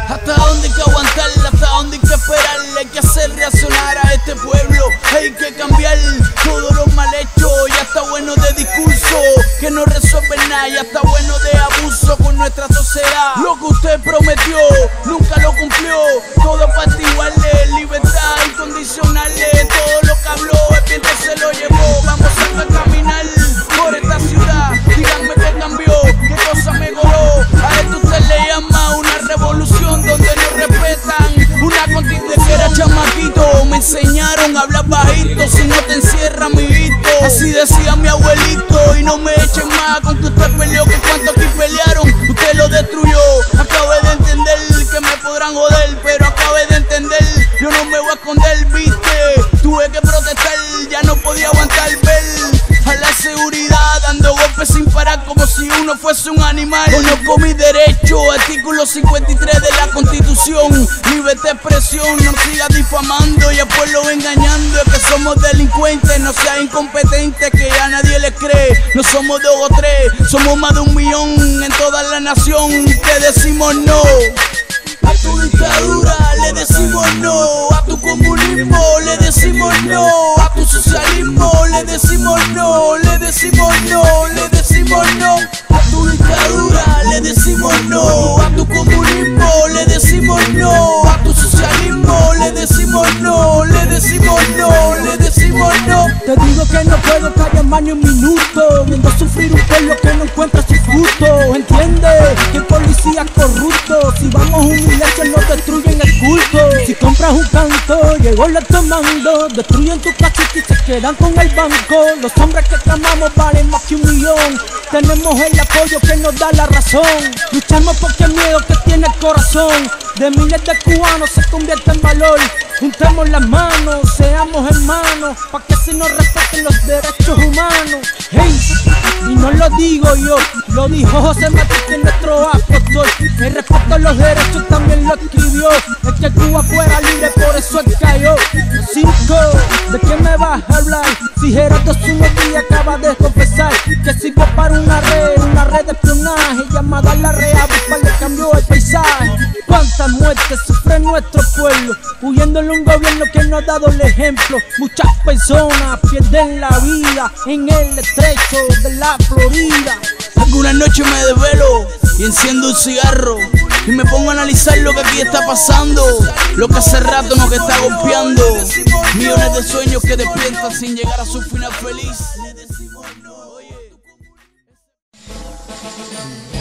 ¿Hasta dónde hay que aguantar? ¿Hasta dónde hay que esperar? Hay que hacer reaccionar a este pueblo. Hay que cambiar todos los mal hechos. Ya está bueno de discurso que no resuelven nada. Ya está bueno de abuso con nuestra sociedad. Lo que usted prometió nunca lo cumplió. Todo para igualarle, libertad incondicionales. Todo lo que habló el viento se lo llevó. Vamos a caminar por esta ciudad. Díganme qué cambió, qué cosa mejoró. A esto usted le llama una revolución donde no respetan una contienda. Que era chamaquito, me enseñaron a hablar bajito. Si no te encierra mi hito, así decía mi abuelito. Y no me echen más con que usted peleó, que cuanto aquí pelearon usted lo destruyó. Acabé de entender que me podrán joder, pero acabé de entender, yo no me voy a esconder, viste. Tuve que protestar, ya no podía aguantar ver a la seguridad dando golpes sin parar como si uno fuese un animal. Conozco mis derechos, artículo 53 de la Constitución. Libertad de expresión, no sigas difamando y al pueblo engañando. Es que somos delincuentes, no seas incompetente, que ya nadie les cree. No somos 2 o 3, somos más de 1 millón en toda la nación. Te decimos no a tu dictadura, le decimos no. A tu comunismo, le decimos no. A tu socialismo, le decimos no. Le decimos no, le decimos no. A tu dictadura, le decimos no. A tu comunismo, le decimos no. A tu socialismo, le decimos no. Le decimos no, le decimos no. Te digo que no puedo callar más ni un minuto, viendo sufrir un pueblo que no encuentra su fruto. Entiende que el policía es corrupto. Si vamos a un iglesia nos destruyen el culto. Si compras un canto, llegó el tomando. Destruyen tu casita y se quedan con el banco. Los hombres que tramamos valen más que 1 millón. Tenemos el apoyo que nos da la razón. Luchamos porque el miedo que tiene el corazón de miles de cubanos se convierte en valor. Juntemos las manos, seamos hermanos, pa' que se nos respeten los derechos humanos. Hey, y no lo digo yo, lo dijo José Martí, nuestro apóstol. El respeto a los derechos también lo escribió. Es que Cuba fuera libre, por eso él cayó. 5, ¿de qué me vas a hablar? Si Gerardo Zunogui acaba de confesar que sirvió para una red de espionaje llamada La Rea, pues le cambió el paisaje. Cuántas muertes sufre nuestro pueblo, huyéndole un gobierno que no ha dado el ejemplo. Muchas personas pierden la vida en el estrecho de la Florida. Algunas noches me desvelo y enciendo un cigarro y me pongo a analizar lo que aquí está pasando, lo que hace rato nos está golpeando. Millones de sueños que despiertan sin llegar a su final feliz.